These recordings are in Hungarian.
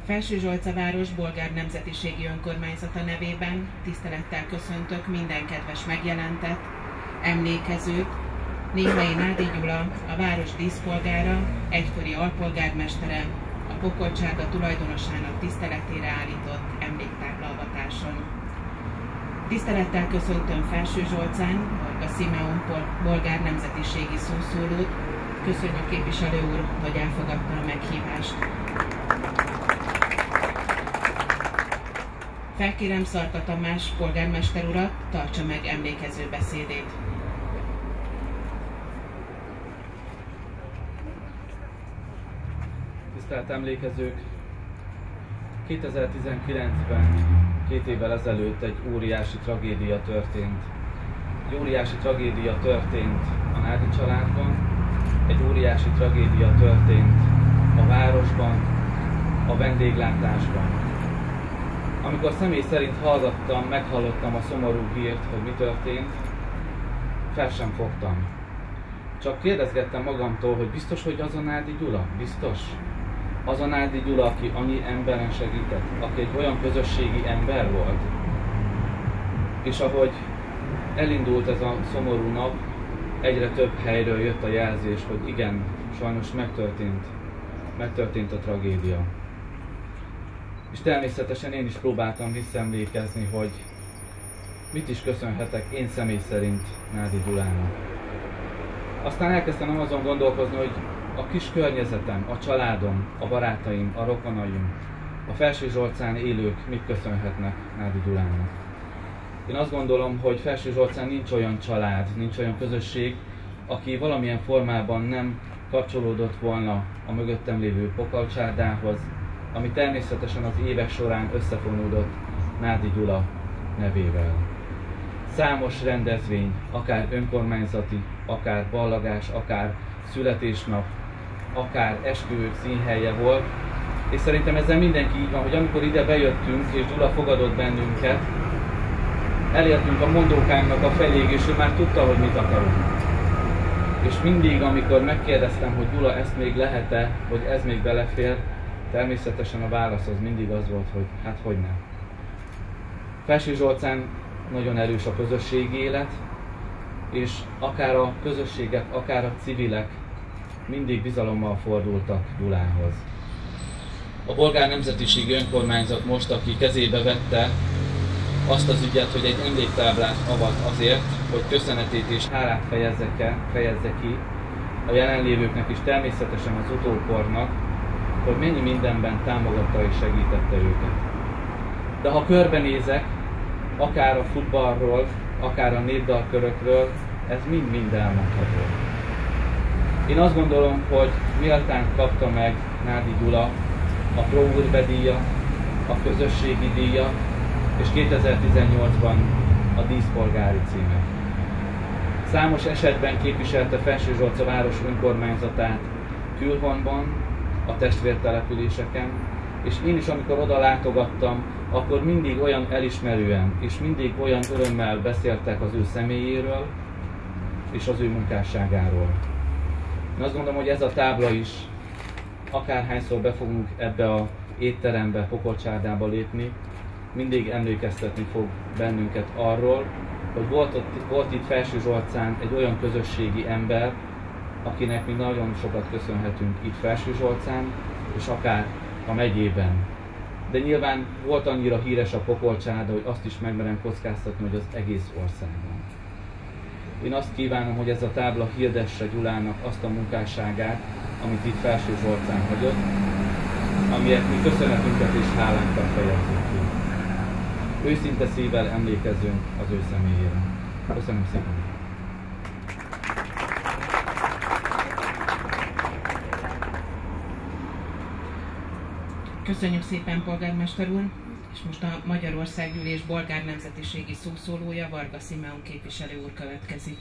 Felsőzsolcaváros bolgár nemzetiségi önkormányzata nevében tisztelettel köszöntök minden kedves megjelentet, emlékezőt, Némai Nádi Gyula, a város díszpolgára, egykori alpolgármestere, a Pokolcsárda tulajdonosának tiszteletére állított emléktáblavatáson. Tisztelettel köszöntöm Felsőzsolcán, Varga Simeon bolgár nemzetiségi szószólót. Köszönjük, képviselő úr, hogy elfogadta a meghívást. Felkérem Szarka Tamás polgármester urat, tartsa meg emlékező beszédét. Tisztelt emlékezők! 2019-ben, 2 évvel ezelőtt egy óriási tragédia történt. Egy óriási tragédia történt a Nádi családban, egy óriási tragédia történt a városban, a vendéglátásban. Amikor személy szerint meghallottam a szomorú hírt, hogy mi történt, fel sem fogtam. Csak kérdezgettem magamtól, hogy biztos, hogy az a Nádi Gyula? Biztos? Az a Nádi Gyula, aki annyi emberen segített, aki egy olyan közösségi ember volt. És ahogy elindult ez a szomorú nap, egyre több helyről jött a jelzés, hogy igen, sajnos megtörtént a tragédia. És természetesen én is próbáltam visszaemlékezni, hogy mit is köszönhetek én személy szerint Nádi Gyulának. Aztán elkezdtem azon gondolkozni, hogy a kis környezetem, a családom, a barátaim, a rokonaim, a Felsőzsolcán élők mit köszönhetnek Nádi Gyulának. Én azt gondolom, hogy Felsőzsolcán nincs olyan család, nincs olyan közösség, aki valamilyen formában nem kapcsolódott volna a mögöttem lévő Pokolcsárdához, ami természetesen az évek során összefonódott Nádi Gyula nevével. Számos rendezvény, akár önkormányzati, akár ballagás, akár születésnap, akár esküvők színhelye volt, és szerintem ezzel mindenki így van, hogy amikor ide bejöttünk, és Gyula fogadott bennünket, elértünk a mondókánknak a feléig, és ő már tudta, hogy mit akarunk. És mindig, amikor megkérdeztem, hogy Gyula, ezt még lehet-e, hogy ez még belefér, természetesen a válasz az mindig az volt, hogy hát hogyne. Felsőzsolcán nagyon erős a közösségi élet, és akár a közösségek, akár a civilek mindig bizalommal fordultak Gyulához. A bolgár nemzetiségi önkormányzat most, aki kezébe vette azt az ügyet, hogy egy emléktáblát avat azért, hogy köszönetét és hálát fejezze ki a jelenlévőknek és természetesen az utókornak, hogy mennyi mindenben támogatta és segítette őket. De ha körbenézek, akár a futballról, akár a népdalkörökről, ez mind elmondható. Én azt gondolom, hogy méltán kapta meg Nádi Gyula a Pro Urbe díjat, a közösségi díjat, és 2018-ban a díszpolgári címet. Számos esetben képviselte Felsőzsolca város önkormányzatát külhonban, a testvértelepüléseken, és én is, amikor oda látogattam, akkor mindig olyan elismerően és mindig olyan örömmel beszéltek az ő személyéről és az ő munkásságáról. Én azt gondolom, hogy ez a tábla is, akárhányszor be fogunk ebbe az étterembe, Pokolcsárdába lépni, mindig emlékeztetni fog bennünket arról, hogy volt itt Felsőzsolcán egy olyan közösségi ember, akinek mi nagyon sokat köszönhetünk itt Felsőzsolcán, és akár a megyében. De nyilván volt annyira híres a Pokolcsárda, hogy azt is megmerem kockáztatni, hogy az egész országban. Én azt kívánom, hogy ez a tábla hirdesse Gyulának azt a munkásságát, amit itt Felsőzsolcán hagyott, amiért mi köszönetünket és hálánkat fejezzük ki. Őszinte szívvel emlékezzünk az ő személyére. Köszönöm szépen! Köszönjük szépen, polgármester úr! És most a Magyarországgyűlés bolgár nemzetiségi szószólója, Varga Simeon képviselő úr következik.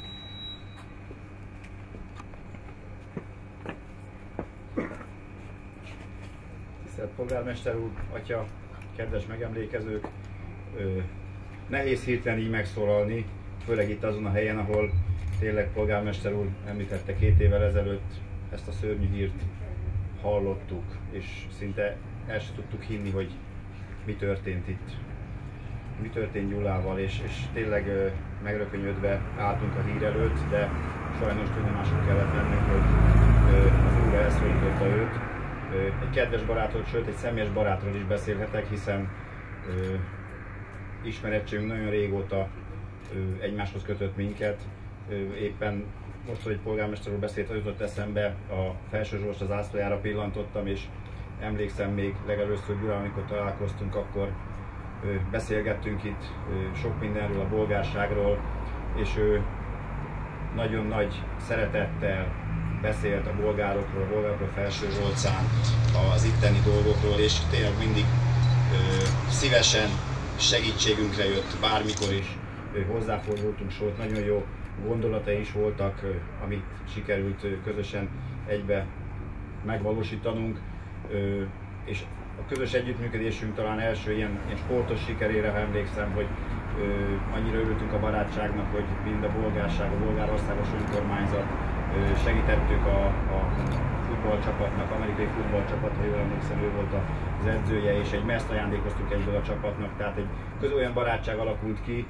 Tisztelt polgármester úr, atya, kedves megemlékezők! Nehéz hirtelen így megszólalni, főleg itt azon a helyen, ahol tényleg polgármester úr említette 2 évvel ezelőtt ezt a szörnyű hírt hallottuk, és szinte el sem tudtuk hinni, hogy mi történt itt. Mi történt Gyulával, és tényleg megrökönyödve álltunk a hír előtt, de sajnos tudomásul kellett vennünk, hogy az Úr elszólította őt. Egy kedves barátról, sőt egy személyes barátról is beszélhetek, hiszen ismerettségünk nagyon régóta egymáshoz kötött minket. Éppen most, hogy polgármester úr beszélt, az jutott eszembe, a Felső Zsolt az zászlajára pillantottam, és emlékszem még legelőször Gyulán, amikor találkoztunk, akkor beszélgettünk itt sok mindenről, a bolgárságról, és ő nagyon nagy szeretettel beszélt a bolgárokról Felső Zsolcán, az itteni dolgokról, és tényleg mindig szívesen segítségünkre jött, bármikor is hozzáfordultunk, sőt nagyon jó gondolatai is voltak, amit sikerült közösen egybe megvalósítanunk, és a közös együttműködésünk talán első ilyen sportos sikerére, ha emlékszem, hogy annyira örültünk a barátságnak, hogy mind a bolgárság, a bolgár országos önkormányzat segítettük a futballcsapatnak, amerikai futballcsapat, ha jól emlékszem, ő volt az edzője, és egy meszt ajándékoztuk egyből a csapatnak, tehát egy olyan barátság alakult ki,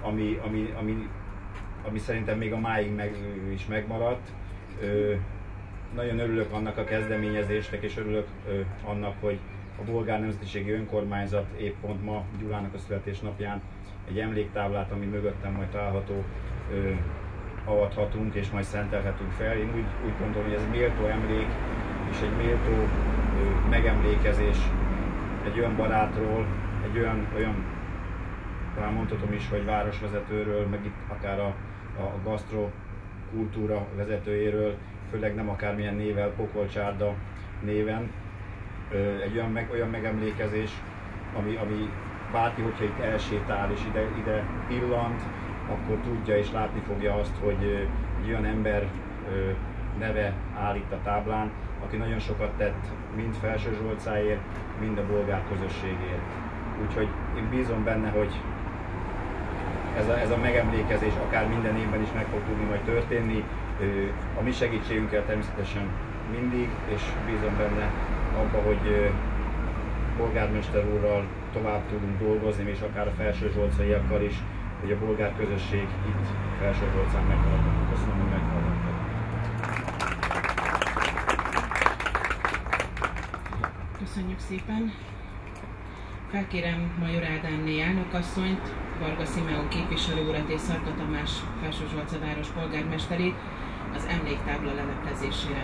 ami szerintem még a máig is megmaradt. Nagyon örülök annak a kezdeményezésnek, és örülök annak, hogy a Bolgár Nemzetiségi Önkormányzat épp pont ma Gyulának a születésnapján egy emléktáblát, ami mögöttem majd található, avathatunk és majd szentelhetünk fel. Én úgy gondolom, hogy ez méltó emlék és egy méltó megemlékezés egy olyan barátról, egy olyan talán mondhatom is, hogy városvezetőről, meg itt akár a gasztrokultúra vezetőjéről, főleg nem akármilyen névvel, Pokolcsárda néven. Egy olyan megemlékezés, ami bárki, hogyha itt elsétál és ide pillant, akkor tudja és látni fogja azt, hogy egy olyan ember neve áll itt a táblán, aki nagyon sokat tett mind Felső Zsolcáért, mind a bolgár közösségért. Úgyhogy én bízom benne, hogy ez a megemlékezés akár minden évben is meg fog tudni majd történni. A mi segítségünkkel természetesen mindig, és bízom benne abba, hogy polgármester úrral tovább tudunk dolgozni, és akár a Felső Zsolcaiakkal is, hogy a bolgár közösség itt Felső Zsolcán megmaradjon. Köszönöm, hogy meghallgattak. Köszönjük szépen! Felkérem Major Ádámné elnökasszonyt, Varga Simeon képviselő urat és Szarka Tamás Felső Zsolca város polgármesterét az emléktábla leleplezésére.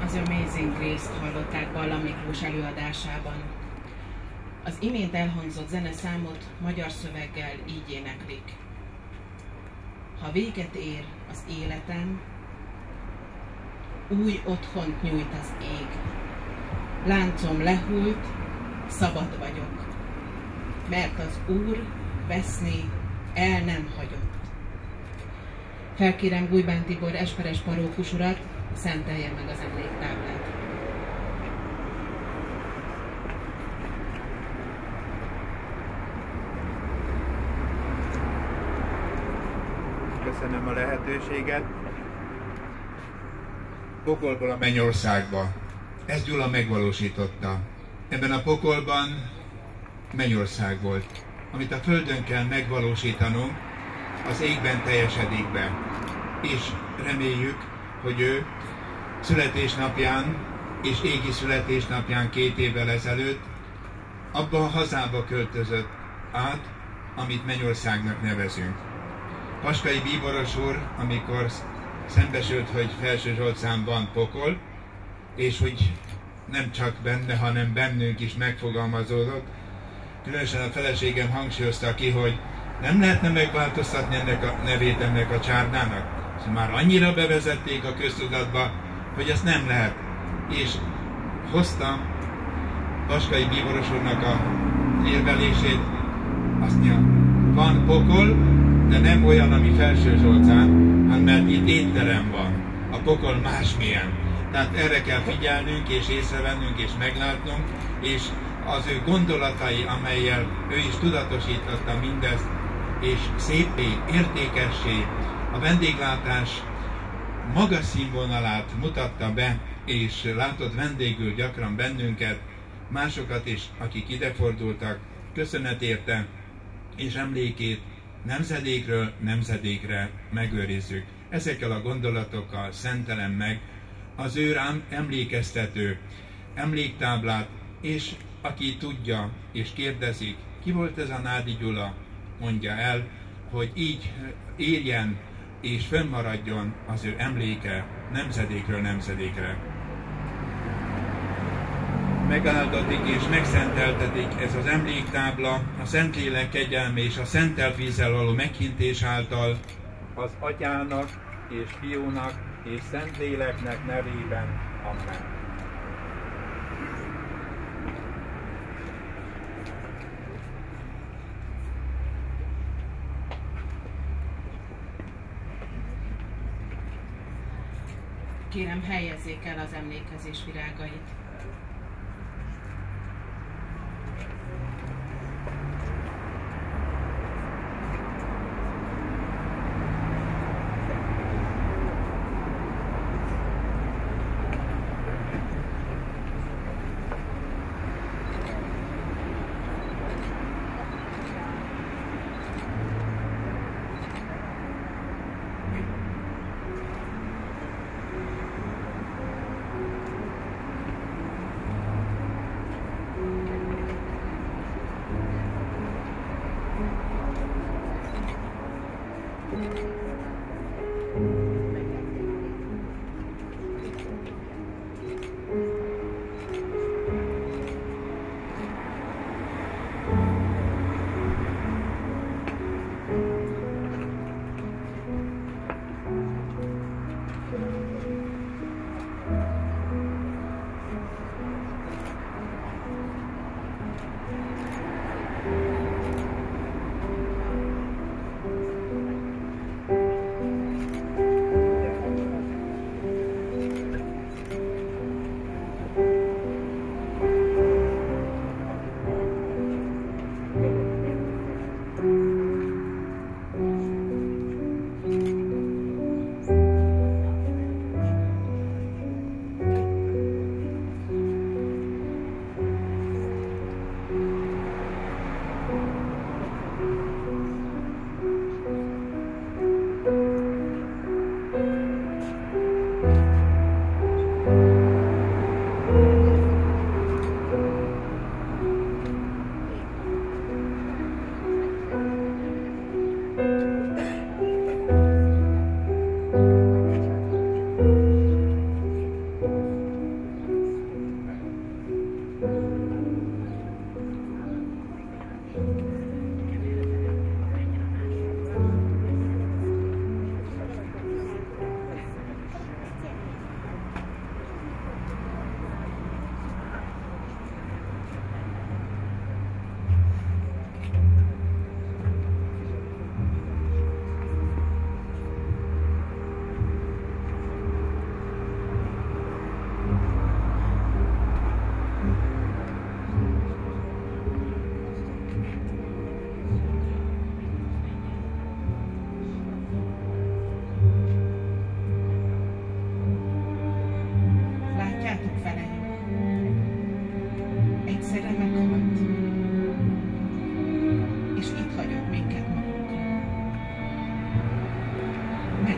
az Amazing Grace-t hallották Balla Miklós előadásában. Az imént elhangzott zeneszámot magyar szöveggel így éneklik. Ha véget ér az életem, új otthont nyújt az ég. Láncom lehult, szabad vagyok, mert az Úr veszni el nem hagyott. Felkérem Gújbán Tibor esperes parókus urat, szentelje meg az emléktáblát. Köszönöm a lehetőséget. Pokolból a mennyországba. Ezt Gyula megvalósította. Ebben a pokolban mennyország volt. Amit a földön kell megvalósítanunk, az égben teljesedik be. És reméljük, hogy ő születésnapján és égi születésnapján 2 évvel ezelőtt abba a hazába költözött át, amit mennyországnak nevezünk. Paskai bíboros úr, amikor szembesült, hogy Felsőzsolcán van pokol, és hogy nem csak benne, hanem bennünk is megfogalmazódott, különösen a feleségem hangsúlyozta ki, hogy nem lehetne megváltoztatni ennek a nevét ennek a csárdának. Szóval már annyira bevezették a köztudatba, hogy ezt nem lehet. És hoztam Paskai bíboros úrnak a érvelését, azt mondja, van pokol, de nem olyan, ami Felsőzsolcán, hanem mert itt étterem van. A pokol másmilyen. Tehát erre kell figyelnünk, és észrevennünk, és meglátnunk, és az ő gondolatai, amellyel ő is tudatosította mindezt, és szépé, értékessé, a vendéglátás magas színvonalát mutatta be, és látott vendégül gyakran bennünket, másokat is, akik idefordultak, köszönet érte, és emlékét nemzedékről nemzedékre megőrizzük. Ezekkel a gondolatokkal szentelem meg az ő rám emlékeztető emléktáblát, és aki tudja és kérdezik, ki volt ez a Nádi Gyula, mondja el, hogy így érjen és fönnmaradjon az ő emléke nemzedékről nemzedékre. Megáldatik és megszenteltetik ez az emléktábla a Szentlélek kegyelme és a szentelt vízzel való meghintés által az Atyának és Fiúnak és Szentléleknek nevében. Amen. Kérem, helyezzék el az emlékezés virágait.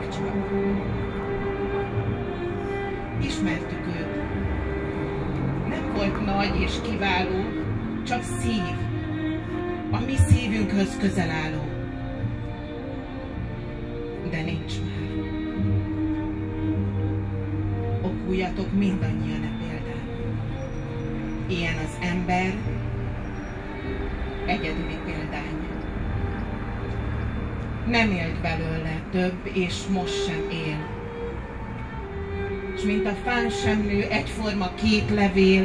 még csak. Ismertük őt. Nem volt nagy és kiváló, csak szív, a mi szívünkhöz közel álló. De nincs már. Okuljatok mindannyian a példán. Ilyen az ember, egyedüli példány. Nem élt belőle több, és most sem él. És mint a fán sem nő egyforma két levél,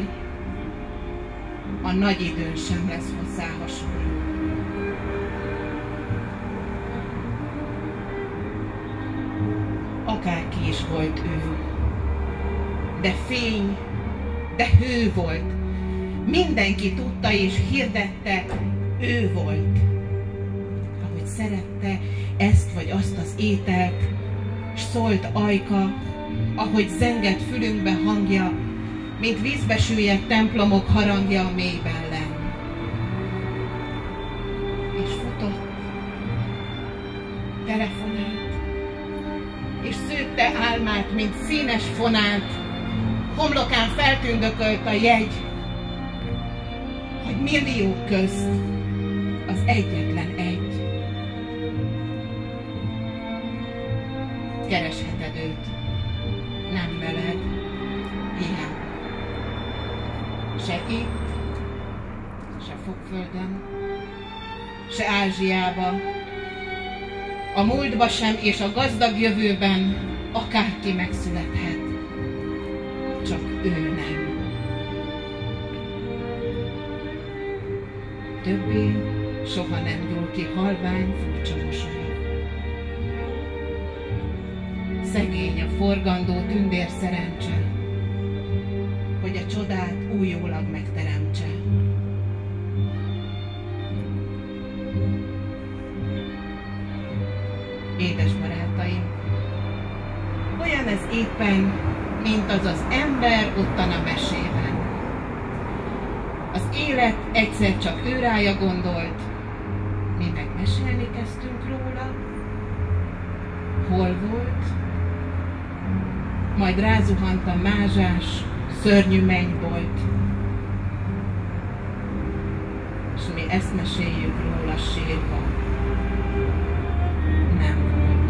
a nagy időn sem lesz hozzá hasonló. Akárki is volt ő, de fény, de hő volt. Mindenki tudta és hirdette, ő volt. Ahogy szerette ezt vagy azt az ételt, s szólt ajka, ahogy zengett fülünkbe hangja, mint vízbe süllyedt templomok harangja a mélyben lenn. És futott, telefonált, és szőtte álmát, mint színes fonát, homlokán feltündökölt a jegy, hogy milliók közt az egyetlen egy. Keresheted őt, nem veled, ilyen. Se itt, se Fokföldön, se Ázsiába, a múltba sem és a gazdag jövőben akárki megszülethet, csak ő nem. Többé soha nem gyúl ki halvány, furcsa mosolya. Szegény a forgandó tündér szerencse, hogy a csodát újólag megteremtse. Édes barátaim, olyan ez éppen, mint az az ember ottan a mesében. Az élet egyszer csak őrája gondolt, mi meg mesélni kezdtünk róla, hol volt, majd rázuhant a mázsás, szörnyű mennybolt, és mi ezt meséljük róla sírva. Nem volt.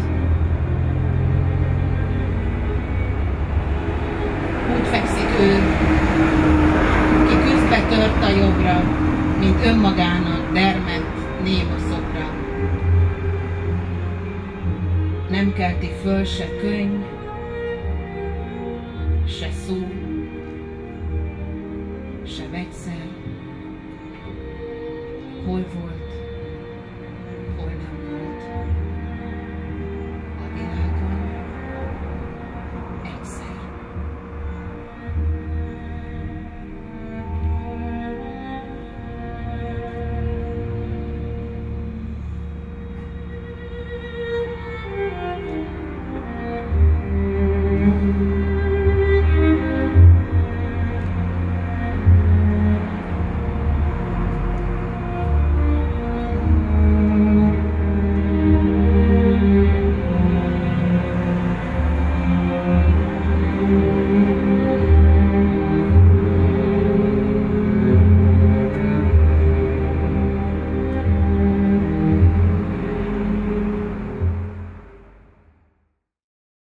Úgy fekszik ő, ki küzdbe tört a jobbra, mint önmagának dermedt néma szobra. Nem kelti föl se könyv, se szó, se vegyszer. Hol volt?